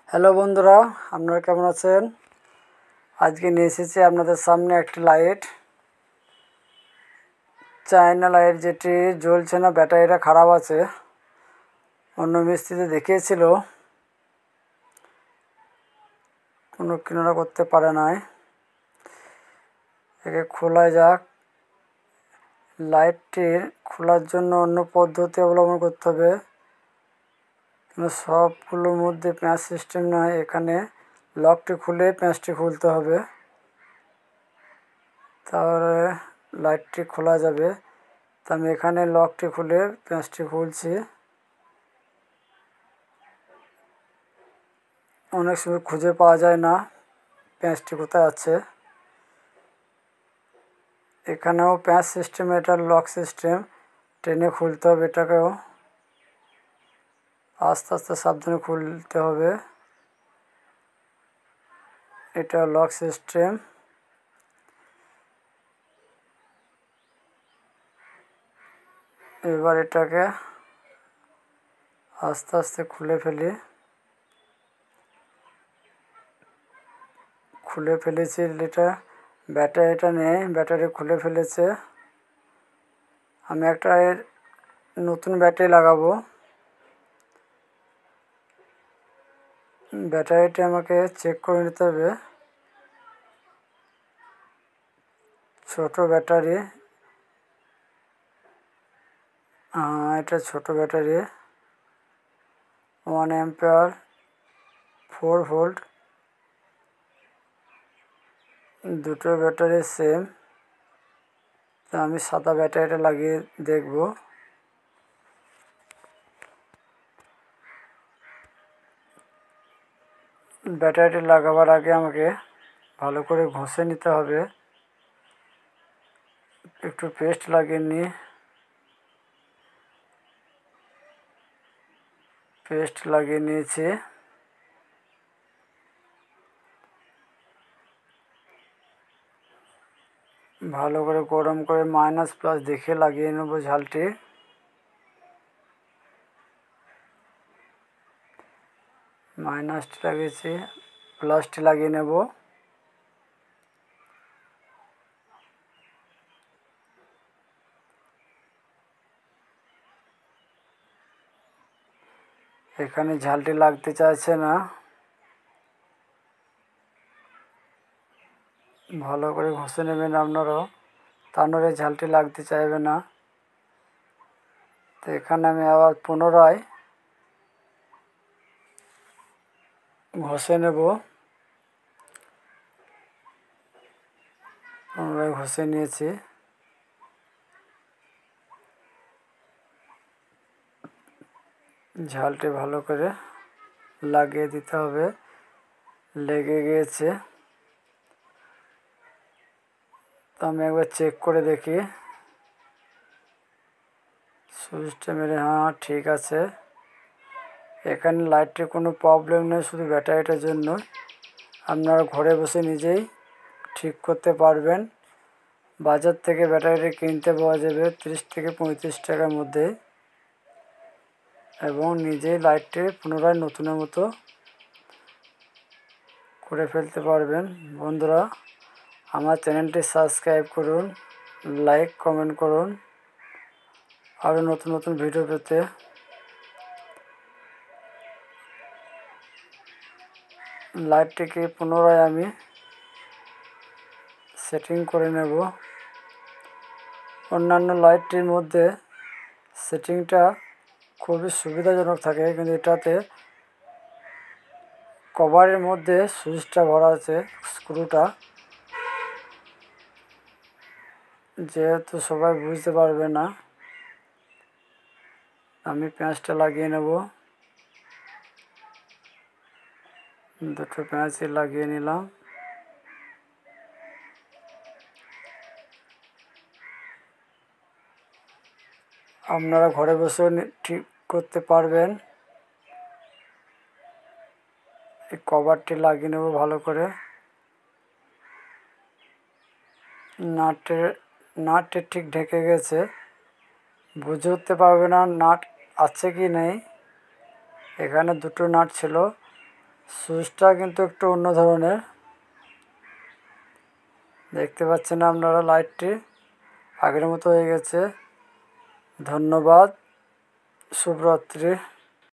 Hello বন্ধুরা, আপনারা কেমন আছেন? আজকে নিয়ে এসেছি আপনাদের সামনে একটি লাইট, চায়না লাইট, যেটি জ্বলছে না, ব্যাটারিটা খারাপ আছে। অন্য মিস্ত্রিতে দেখিয়েছিল, কোনো কিনারা করতে পারে নাই। একে খোলা যাক। লাইটটির খোলার জন্য অন্য পদ্ধতি অবলম্বন করতে হবে, কিন্তু সবগুলোর মধ্যে প্যাঁচ সিস্টেম নয়। এখানে লকটি খুলে প্যাঁচটি খুলতে হবে, তাহলে লাইটটি খোলা যাবে। তো আমি এখানে লকটি খুলে প্যাঁচটি খুলছি। অনেক সময় খুঁজে পাওয়া যায় না প্যাঁচটি কোথায় আছে। এখানেও প্যাঁচ সিস্টেম, এটা লক সিস্টেম, টেনে খুলতে হবে। এটাকেও আস্তে আস্তে সাবধানে খুলতে হবে। এটা লক সিস্টেম। এবার এটাকে আস্তে আস্তে খুলে ফেলেছি। এটা ব্যাটারিটা নেই, ব্যাটারি খুলে ফেলেছে। আমি একটা নতুন ব্যাটারি লাগাবো। ব্যাটারিটি আমাকে চেক করে নিতে হবে। ছোট ব্যাটারি, এটা ছোট ব্যাটারি, 1 অ্যাম্পিয়ার, 4 ভোল্ট। দুটো ব্যাটারি সেম। তা আমি সাদা ব্যাটারিটা লাগিয়ে দেখব। ব্যাটারিটি লাগাবার আগে আমাকে ভালো করে ঘষে নিতে হবে। একটু পেস্ট লাগিয়ে নিই। পেস্ট লাগিয়ে নিয়েছি। ভালো করে গরম করে মাইনাস প্লাস দেখে লাগিয়ে নেব ঝালটি। মাইনাসটি লাগিয়েছি, প্লাসটি লাগিয়ে নেব। এখানে ঝালটি লাগতে চাইছে না। ভালো করে ঘষে নেবেন আপনারাও, তা নইলে ঝালটি লাগতে চাইবে না। তো এখানে আমি আবার পুনরায় ঘষে নেব। পুনরায় ঘষে নিয়েছি। ঝালটি ভালো করে লাগিয়ে দিতে হবে, লেগে গিয়েছে। তো আমি একবার চেক করে দেখি। সুইচটা মেরে, হ্যাঁ ঠিক আছে। এখানে লাইটের কোনো প্রবলেম নেই, শুধু ব্যাটারিটার জন্য। আপনারা ঘরে বসে নিজেই ঠিক করতে পারবেন। বাজার থেকে ব্যাটারিটা কিনতে পাওয়া যাবে 30 থেকে 35 টাকার মধ্যে, এবং নিজেই লাইটটি পুনরায় নতুনের মতো করে ফেলতে পারবেন। বন্ধুরা, আমার চ্যানেলটি সাবস্ক্রাইব করুন, লাইক কমেন্ট করুন আরও নতুন নতুন ভিডিও পেতে। লাইটটিকে পুনরায় আমি সেটিং করে নেব। অন্যান্য লাইটটির মধ্যে সেটিংটা খুবই সুবিধাজনক থাকে, কিন্তু এটাতে কভারের মধ্যে সুইচটা ভরা আছে, স্ক্রুটা, যেহেতু সবাই বুঝতে পারবে না। আমি প্যাঁচটা লাগিয়ে নেব। দুটো প্যাঁচই লাগিয়ে নিলাম। আপনারা ঘরে বসেও ঠিক করতে পারবেন। এই কভারটি লাগিয়ে নেব ভালো করে। নাটটি ঠিক ঢেকে গেছে, বুঝে উঠতে পারবে না নাট আছে কি নেই। এখানে দুটো নাট ছিল, সুইচটা কিন্তু একটু অন্য ধরনের, দেখতে পাচ্ছেন আপনারা লাইটটি আগের মতো হয়ে গেছে। ধন্যবাদ, শুভরাত্রি।